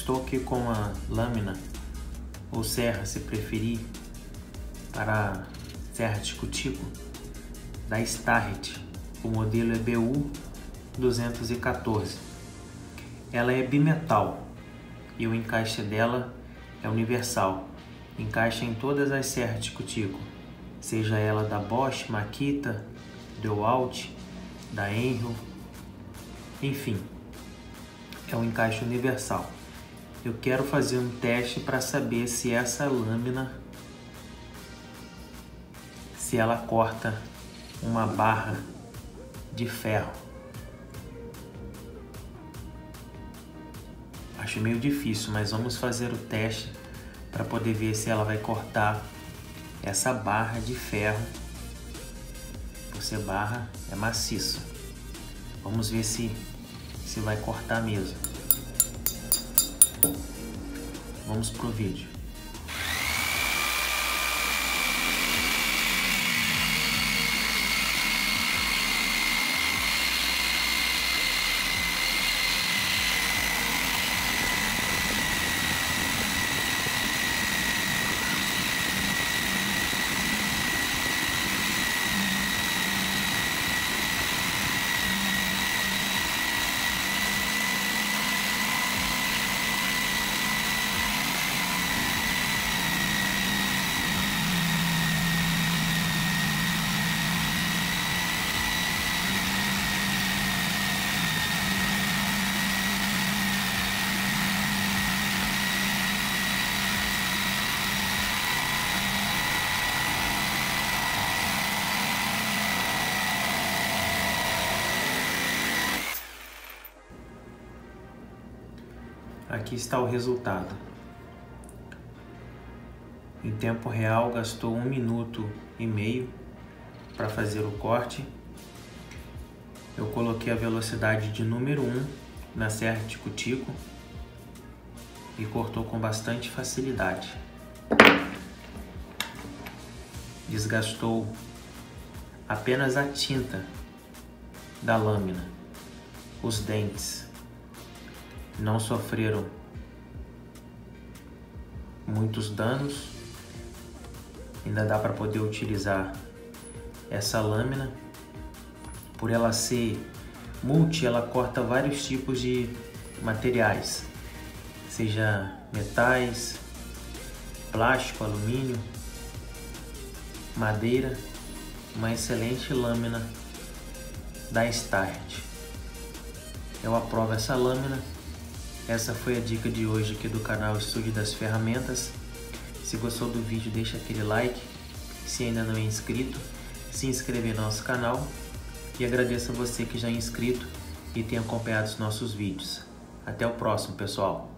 Estou aqui com a lâmina ou serra, se preferir, para serra de cutico da Starrett. O modelo é BU 214. Ela é bimetal e o encaixe dela é universal. Encaixa em todas as serras de cutico, seja ela da Bosch, Makita, DeWalt, da Enel, enfim, é um encaixe universal. Eu quero fazer um teste para saber se essa lâmina, se ela corta uma barra de ferro. Acho meio difícil, mas vamos fazer o teste para poder ver se ela vai cortar essa barra de ferro. Por ser barra, é maciça. Vamos ver se vai cortar mesmo. Vamos pro vídeo. Aqui está o resultado. Em tempo real, gastou 1 minuto e meio para fazer o corte. Eu coloquei a velocidade de número 1 na serra de cutico e cortou com bastante facilidade. Desgastou apenas a tinta da lâmina. Os dentes não sofreram muitos danos. Ainda dá para poder utilizar essa lâmina. Por ela ser multi, ela corta vários tipos de materiais, seja metais, plástico, alumínio, madeira. Uma excelente lâmina da Starrett. Eu aprovo essa lâmina. Essa foi a dica de hoje aqui do canal Estúdio das Ferramentas. Se gostou do vídeo, deixa aquele like. Se ainda não é inscrito, se inscreve no nosso canal. E agradeço a você que já é inscrito e tem acompanhado os nossos vídeos. Até o próximo, pessoal!